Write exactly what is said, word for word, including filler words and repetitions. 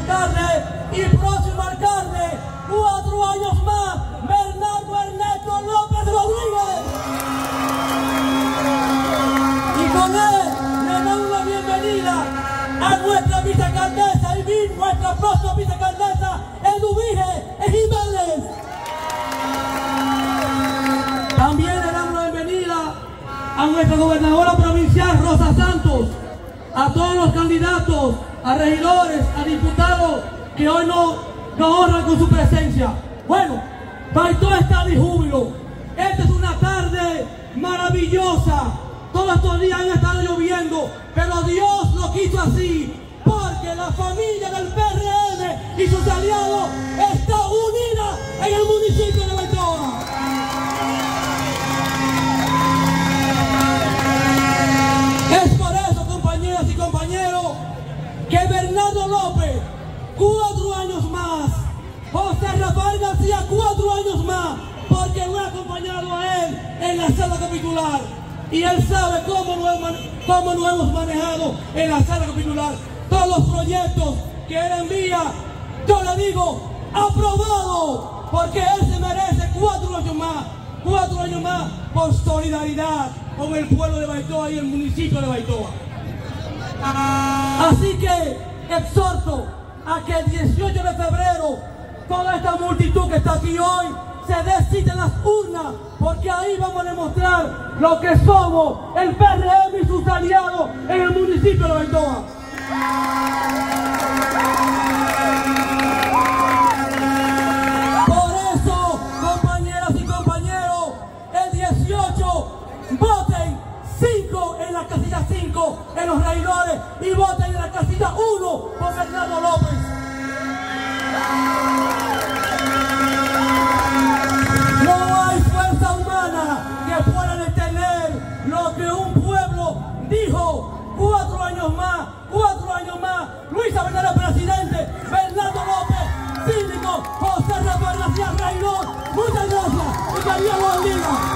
alcalde y próximo alcalde, cuatro años más, Bernardo Ernesto López Rodríguez. Y con él le damos la bienvenida a nuestra vicealcaldesa y bien nuestra próxima vicealcaldesa, Eduvige Jiménez. También le damos la bienvenida a nuestra gobernadora provincial, Rosa Santos, a todos los candidatos, a regidores, a diputados que hoy nos, nos honran con su presencia. Bueno, Baitoa está de júbilo. Esta es una tarde maravillosa. Todos estos días han estado lloviendo, pero Dios lo quiso así, porque la familia del P R M y sus aliados está unida en el municipio de Baitoa. Es por eso, compañeras y compañeros, que Bernardo López, cuatro años más, José Rafael García, cuatro años más, porque lo ha acompañado a él en la sala capitular. Y él sabe cómo nos, hemos, cómo nos hemos manejado en la sala capitular. Todos los proyectos que él envía, yo le digo, aprobado, porque él se merece cuatro años más, cuatro años más por solidaridad con el pueblo de Baitoa y el municipio de Baitoa. Así que exhorto a que el dieciocho de febrero toda esta multitud que está aquí hoy se dé cita en las urnas, porque ahí vamos a demostrar lo que somos, el P R M y sus aliados en el municipio de Baitoa. Por eso, compañeras y compañeros, el dieciocho, voten cinco en la casilla cinco en los regidores y voten en la casilla uno por Bernardo López. No hay fuerza humana que pueda detener lo que un pueblo dijo. Cuatro años más, cuatro años más, Luis Abinader presidente, Bernardo López síndico, José Rafael García regidor. Muchas gracias y que Dios los bendiga.